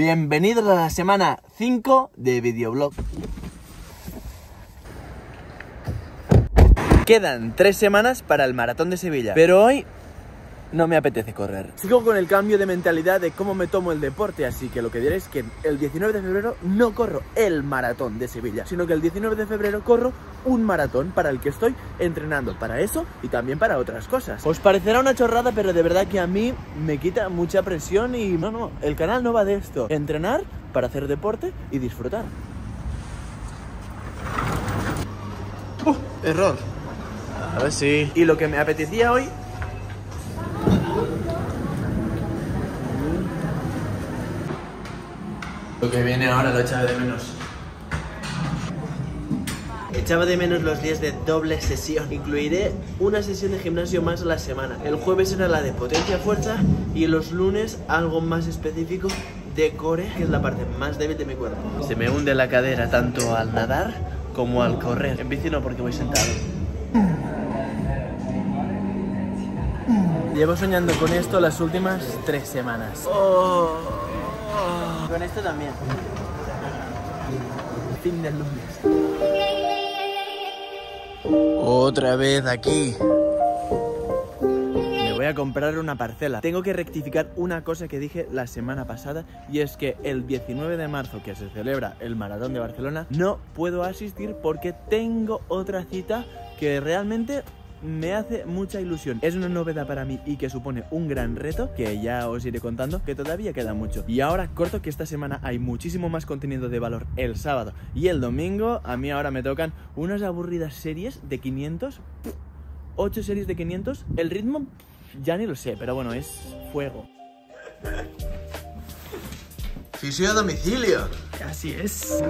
Bienvenidos a la semana 5 de videoblog. Quedan 3 semanas para el maratón de Sevilla, pero hoy no me apetece correr. Sigo con el cambio de mentalidad de cómo me tomo el deporte, así que lo que diré es que el 19 de febrero no corro el maratón de Sevilla, sino que el 19 de febrero corro un maratón para el que estoy entrenando para eso y también para otras cosas. Os parecerá una chorrada, pero de verdad que a mí me quita mucha presión y no, el canal no va de esto. Entrenar para hacer deporte y disfrutar. Error. A ver si... Y lo que me apetecía hoy... Lo que viene ahora lo echaba de menos. Echaba de menos los días de doble sesión. Incluiré una sesión de gimnasio más a la semana. El jueves será la de potencia-fuerza y los lunes algo más específico de core, que es la parte más débil de mi cuerpo. Se me hunde la cadera tanto al nadar como al correr. En bici no, porque voy sentado. Llevo soñando con esto las últimas 3 semanas. Con esto también. Fin del lunes. Otra vez aquí. Me voy a comprar una parcela. Tengo que rectificar una cosa que dije la semana pasada, y es que el 19 de marzo, que se celebra el Maratón de Barcelona, no puedo asistir porque tengo otra cita que realmente me hace mucha ilusión. Es una novedad para mí y que supone un gran reto, que ya os iré contando, que todavía queda mucho. Y ahora corto que esta semana hay muchísimo más contenido de valor el sábado y el domingo. A mí ahora me tocan unas aburridas series de 500, 8 series de 500. El ritmo ya ni lo sé, pero bueno, es fuego. Fisio a domicilio. Así es.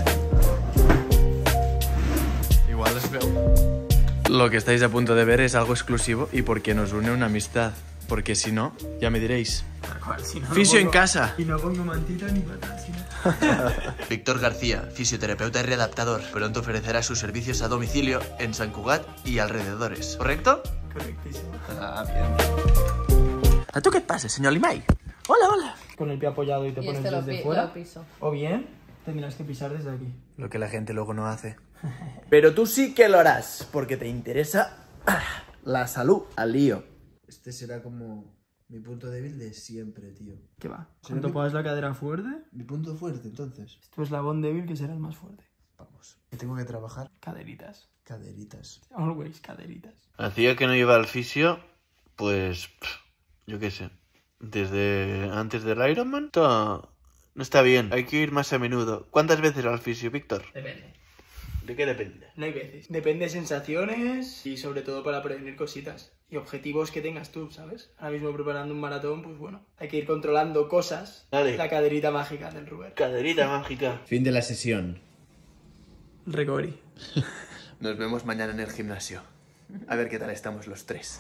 Igual les veo. Lo que estáis a punto de ver es algo exclusivo y porque nos une una amistad. Porque si no, ya me diréis. Si no, fisio en casa. Y no pongo mantita ni patas. Víctor García, fisioterapeuta y readaptador. Pronto ofrecerá sus servicios a domicilio en Sant Cugat y alrededores. ¿Correcto? Correctísimo. Ah, bien. ¿A tú qué pasa, señor Limay? Hola, hola. Con el pie apoyado y te pones desde fuera. O bien, tendrás que pisar desde aquí. Lo que la gente luego no hace. Pero tú sí que lo harás, porque te interesa la salud al lío. Este será como mi punto débil de siempre, tío. ¿Qué va? ¿Cuánto pongas la cadera fuerte? Mi punto fuerte, entonces. Tu eslabón débil que será el más fuerte. Vamos. ¿Qué tengo que trabajar? Caderitas. Caderitas. Always caderitas. Hacía que no iba al fisio, pues... yo qué sé. Desde antes del Ironman, todo no está bien. Hay que ir más a menudo. ¿Cuántas veces al fisio, Víctor? Depende. ¿De qué depende? No hay veces. Depende de sensaciones y sobre todo para prevenir cositas. Y objetivos que tengas tú, ¿sabes? Ahora mismo preparando un maratón, pues bueno, hay que ir controlando cosas. Dale. La caderita mágica del Ruber. Caderita mágica. Fin de la sesión. Recovery. Nos vemos mañana en el gimnasio. A ver qué tal estamos los 3.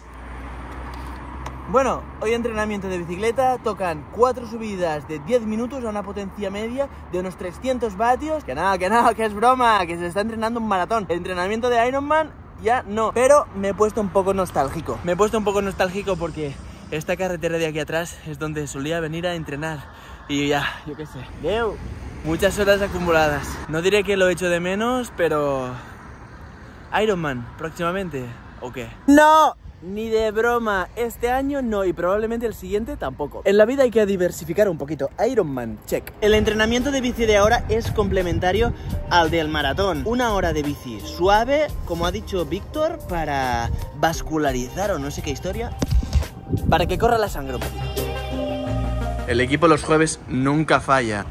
Bueno, hoy entrenamiento de bicicleta, tocan 4 subidas de 10 minutos a una potencia media de unos 300 vatios. Que es broma, que se está entrenando un maratón. El entrenamiento de Ironman ya no. Pero me he puesto un poco nostálgico. Porque esta carretera de aquí atrás es donde solía venir a entrenar. Y ya, yo qué sé. Muchas horas acumuladas. No diré que lo echo de menos, pero... Ironman, próximamente, ¿o qué? ¡No! Ni de broma, este año no, y probablemente el siguiente tampoco. En la vida hay que diversificar un poquito. Ironman, check. El entrenamiento de bici de ahora es complementario al del maratón. 1 hora de bici suave, como ha dicho Víctor, para vascularizar o no sé qué historia, para que corra la sangre un poquito. El equipo los jueves nunca falla.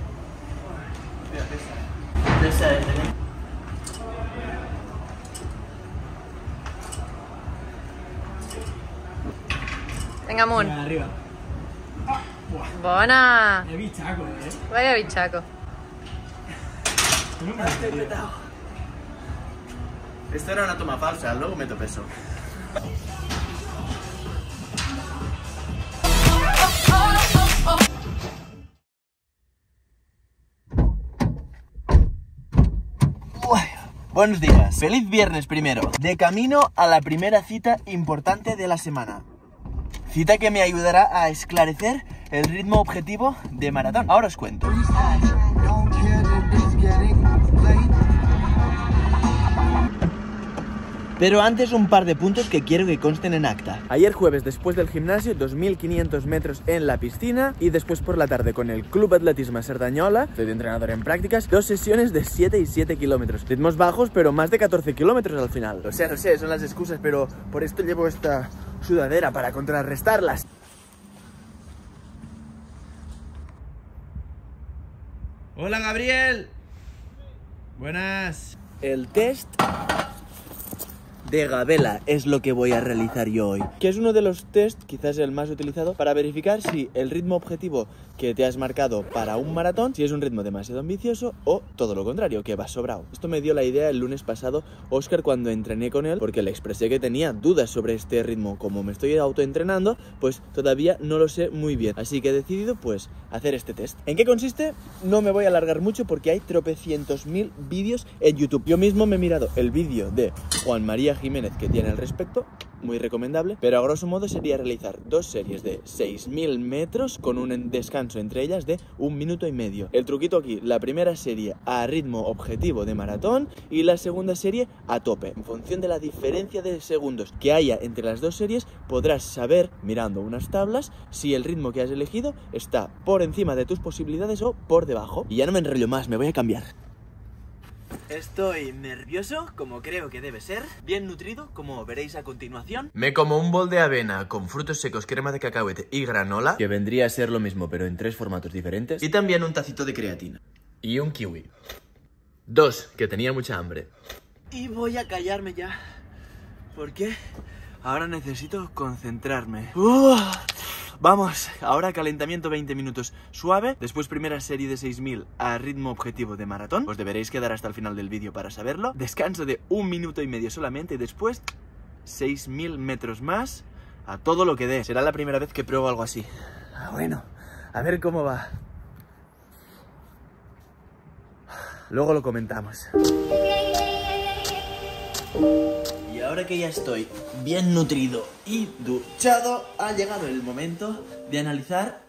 Venga, amunt. Venga, arriba. Bona! Vaya bichaco, Vaya bichaco. Esto era una toma falsa, luego meto peso. Buenos días, feliz viernes primero. De camino a la primera cita importante de la semana. Cita que me ayudará a esclarecer el ritmo objetivo de maratón. Ahora os cuento. Pero antes un par de puntos que quiero que consten en acta. Ayer jueves, después del gimnasio, 2500 metros en la piscina. Y después por la tarde con el Club Atletisme Cerdanyola, estoy de entrenador en prácticas, 2 sesiones de 7 y 7 kilómetros. Ritmos bajos, pero más de 14 kilómetros al final. Lo sé, son las excusas, pero por esto llevo esta sudadera, para contrarrestarlas. Hola, Gabriel. Buenas. El test de Gabela es lo que voy a realizar yo hoy, que es uno de los test, quizás el más utilizado, para verificar si el ritmo objetivo que te has marcado para un maratón, si es un ritmo demasiado ambicioso o todo lo contrario, que vas sobrado. Esto me dio la idea el lunes pasado Óscar cuando entrené con él, porque le expresé que tenía dudas sobre este ritmo. Como me estoy autoentrenando, pues todavía no lo sé muy bien, así que he decidido pues hacer este test. ¿En qué consiste? No me voy a alargar mucho porque hay tropecientos mil vídeos en YouTube. Yo mismo me he mirado el vídeo de Juan María Jiménez que tiene al respecto, muy recomendable, pero a grosso modo sería realizar 2 series de 6000 metros con un descanso entre ellas de 1 minuto y medio. El truquito aquí, la primera serie a ritmo objetivo de maratón y la segunda serie a tope. En función de la diferencia de segundos que haya entre las 2 series, podrás saber, mirando unas tablas, si el ritmo que has elegido está por encima de tus posibilidades o por debajo. Y ya no me enrollo más, me voy a cambiar. Estoy nervioso, como creo que debe ser, bien nutrido, como veréis a continuación. Me como un bol de avena con frutos secos, crema de cacahuete y granola, Que vendría a ser lo mismo, pero en 3 formatos diferentes. y también un tacito de creatina. Y un kiwi. 2, que tenía mucha hambre. Y voy a callarme ya, porque ahora necesito concentrarme. Vamos, ahora calentamiento 20 minutos suave, después primera serie de 6000 a ritmo objetivo de maratón. Os deberéis quedar hasta el final del vídeo para saberlo. Descanso de 1 minuto y medio solamente y después 6000 metros más a todo lo que dé. Será la primera vez que pruebo algo así. Bueno, a ver cómo va. Luego lo comentamos. Y ahora que ya estoy bien nutrido y duchado, ha llegado el momento de analizar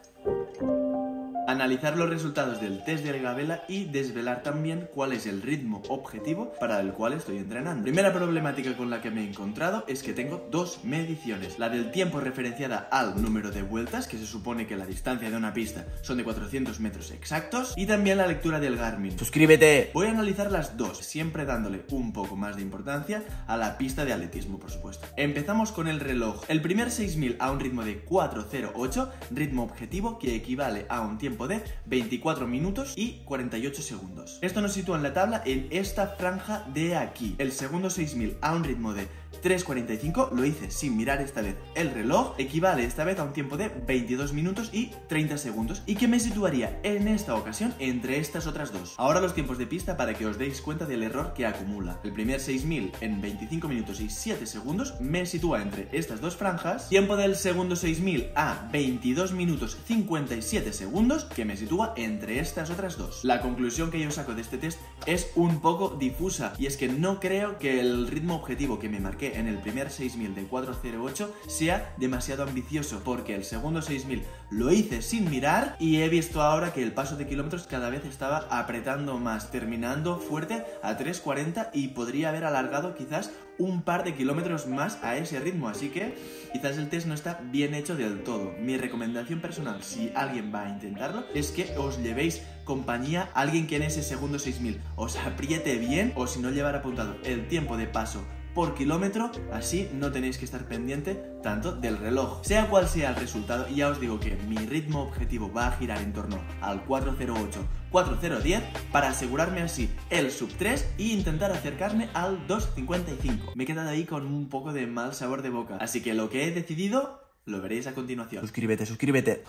los resultados del test de Gabela y desvelar también cuál es el ritmo objetivo para el cual estoy entrenando. Primera problemática con la que me he encontrado es que tengo 2 mediciones. La del tiempo referenciada al número de vueltas, que se supone que la distancia de una pista son de 400 metros exactos, y también la lectura del Garmin. ¡Suscríbete! Voy a analizar las dos, siempre dándole un poco más de importancia a la pista de atletismo, por supuesto. Empezamos con el reloj. El primer 6000 a un ritmo de 4:08, ritmo objetivo que equivale a un tiempo de 24 minutos y 48 segundos. Esto nos sitúa en la tabla en esta franja de aquí. El segundo 6000 a un ritmo de 3:45, lo hice sin mirar esta vez el reloj, equivale esta vez a un tiempo de 22 minutos y 30 segundos y que me situaría en esta ocasión entre estas otras dos. Ahora los tiempos de pista para que os deis cuenta del error que acumula. El primer 6000 en 25 minutos y 7 segundos me sitúa entre estas dos franjas. Tiempo del segundo 6000 a 22 minutos 57 segundos que me sitúa entre estas otras dos. La conclusión que yo saco de este test es un poco difusa y es que no creo que el ritmo objetivo que me marqué en el primer 6000 de 4:08 sea demasiado ambicioso, porque el segundo 6000 lo hice sin mirar y he visto ahora que el paso de kilómetros cada vez estaba apretando más, terminando fuerte a 3:40 y podría haber alargado quizás un par de kilómetros más a ese ritmo, así que quizás el test no está bien hecho del todo. Mi recomendación personal, si alguien va a intentarlo, es que os llevéis compañía a alguien que en ese segundo 6000 os apriete bien, o si no, llevar apuntado el tiempo de paso por kilómetro, así no tenéis que estar pendiente tanto del reloj. Sea cual sea el resultado, ya os digo que mi ritmo objetivo va a girar en torno al 4:08, 4:010 para asegurarme así el sub 3 e intentar acercarme al 2:55. Me he quedado ahí con un poco de mal sabor de boca, así que lo que he decidido lo veréis a continuación. Suscríbete, suscríbete.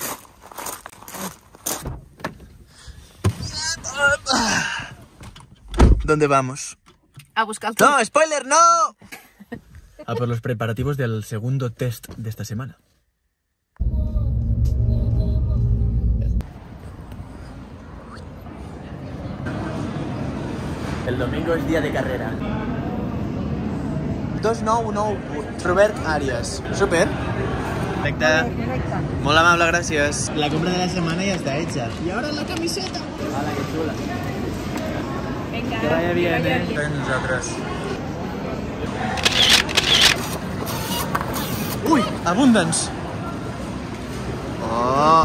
¿Dónde vamos? A buscar ¡No! ¡Spoiler! ¡No! A por los preparativos del segundo test de esta semana. El domingo es día de carrera. 2:9:9 Robert Arias. Super. Perfecta. Molt amable, gràcies. La compra de la setmana ja està hecha. Y ahora la camiseta. Hola, que chula. Venga. Que vaya bien, ¿eh? Nosaltres. Uy, Abundance. Oh.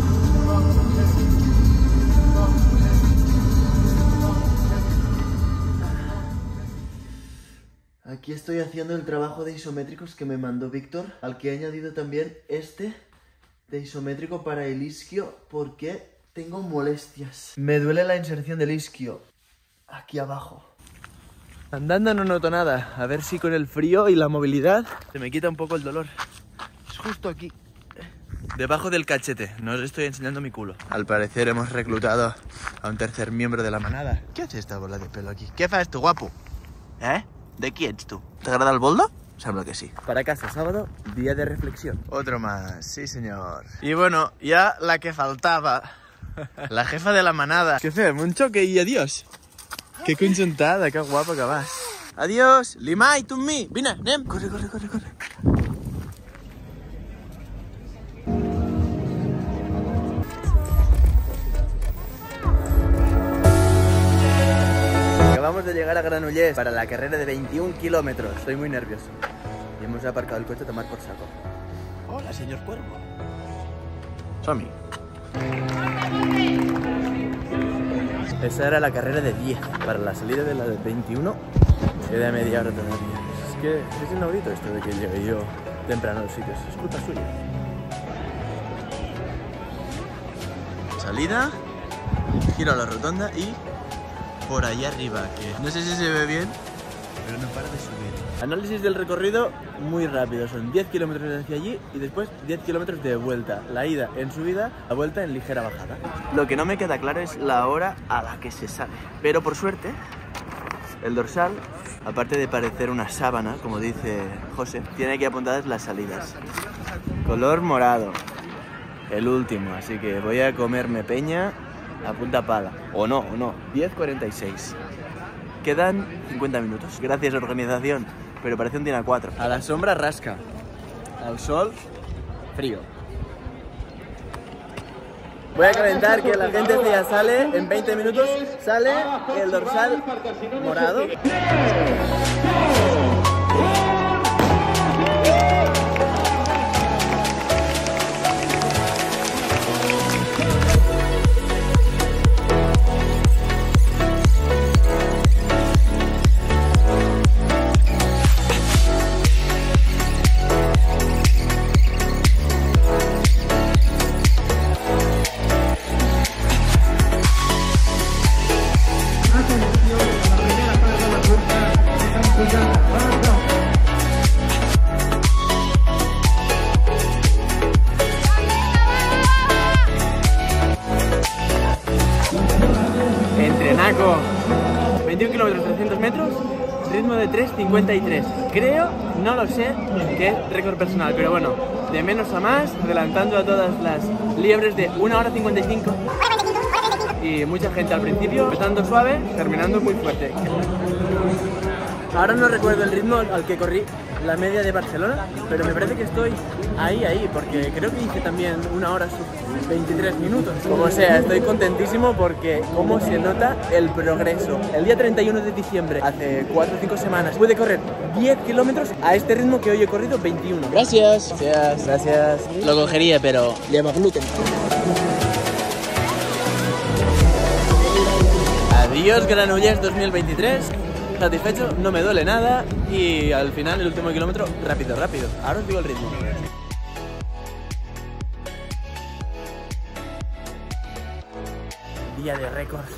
Aquí estoy haciendo el trabajo de isométricos que me mandó Víctor, al que he añadido también este de isométrico para el isquio porque tengo molestias. Me duele la inserción del isquio aquí abajo. Andando no noto nada, a ver si con el frío y la movilidad se me quita un poco el dolor. Es justo aquí, debajo del cachete. No os estoy enseñando mi culo. Al parecer hemos reclutado a un tercer miembro de la manada. ¿Qué hace esta bola de pelo aquí? ¿Qué fas tu, guapo? ¿Eh? ¿De qui ets tu? ¿T'agrada el boldo? Sembla que sí. Para casa, sábado, día de reflexión. Otro más, sí señor. Y bueno, ya la que faltaba. La jefa de la manada. ¿Qué fem? Un choque y adiós. Que conjuntada, que guapa que vas. Adiós, Limay, tu amb mi. Vine, anem. Corre, corre, corre, corre. Acabamos de llegar a Granollers para la carrera de 21 kilómetros. Estoy muy nervioso. Y hemos aparcado el coche a tomar por saco. Hola, señor Cuervo. Somi. Esa era la carrera de 10. Para la salida de la de 21 queda media hora todavía. Es que es inaudito esto de que llegue yo temprano a los sitios. Es culpa suya. Salida, giro a la rotonda y por ahí arriba, que no sé si se ve bien, pero no para de subir. Análisis del recorrido muy rápido, son 10 kilómetros hacia allí y después 10 kilómetros de vuelta. La ida en subida, la vuelta en ligera bajada. Lo que no me queda claro es la hora a la que se sale. Pero por suerte, el dorsal, aparte de parecer una sábana, como dice José, tiene aquí apuntadas las salidas. Color morado, el último, así que voy a comerme peña a punta pala. O no, 10:46. Quedan 50 minutos. Gracias, organización. Pero parece un día 4. A la sombra rasca. Al sol, frío. Voy a calentar que la gente ya sale. En 20 minutos sale el dorsal morado. Entrenaco, 21 kilómetros, 300 metros, ritmo de 3:53. Creo, no lo sé, que es récord personal, pero bueno, de menos a más, adelantando a todas las liebres de 1 hora 55. Y mucha gente al principio, empezando suave, terminando muy fuerte. Ahora no recuerdo el ritmo al que corrí la media de Barcelona, pero me parece que estoy ahí, porque creo que hice también 1 hora 23 minutos. Como sea, estoy contentísimo porque cómo se nota el progreso. El día 31 de diciembre, hace 4 o 5 semanas, pude correr 10 kilómetros a este ritmo que hoy he corrido 21. Gracias. Gracias. Lo cogería, pero lleva gluten. Adiós Granollers 2023. Satisfecho, no me duele nada y al final el último kilómetro rápido. Ahora os digo el ritmo. Día de récords.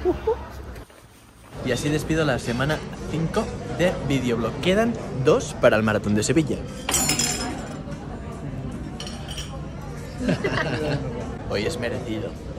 Y así despido la semana 5 de videoblog. Quedan 2 para el maratón de Sevilla. Hoy es merecido.